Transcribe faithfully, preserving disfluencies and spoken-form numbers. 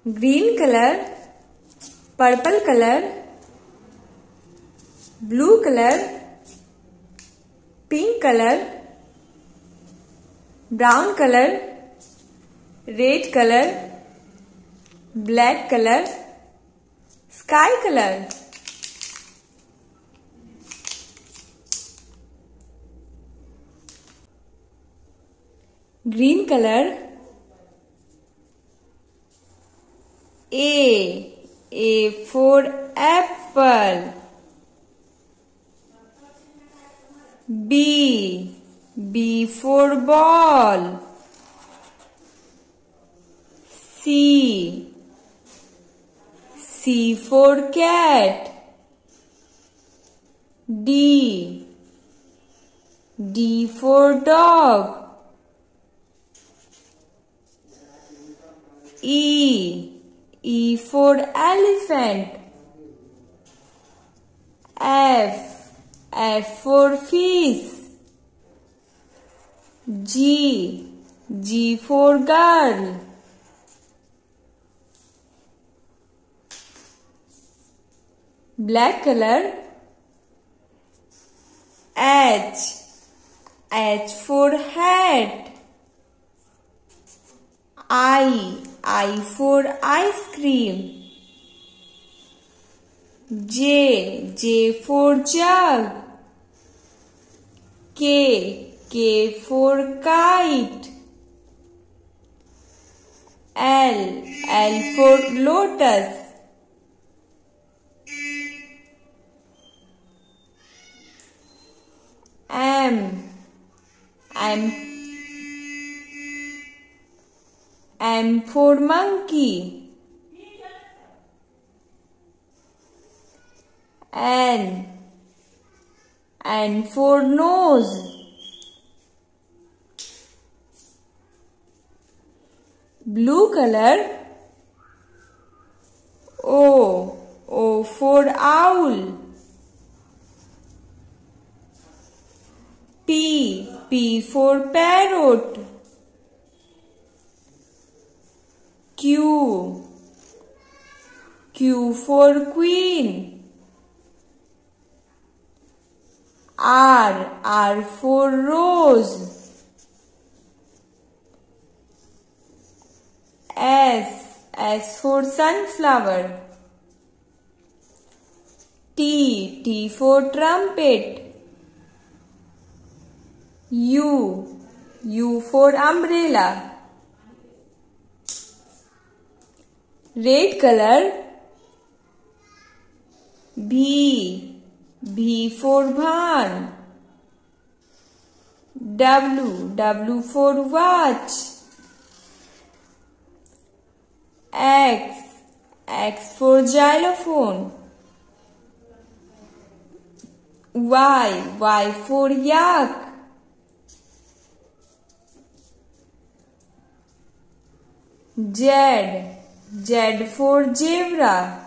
green color, purple color, blue color, pink color, brown color, red color, black color, sky color. Green color. A. A for apple. B. B for ball. C. C for cat. D. D for dog. E. E for elephant. F. F for fish. G. G for girl. Black color. H. H for hat. I. I for ice cream. J. J for jug. K. K for kite. L. L for lotus. M. M. M for monkey. N. N for nose. Blue color. O. O for owl. P. P for parrot. Q. Q for queen. R. R for rose. S. S for sunflower. T. T for trumpet. U. U for umbrella. Red color. B. B for barn. W. W for watch. X. X for xylophone. Y. Y for yak. Z. Z for zebra.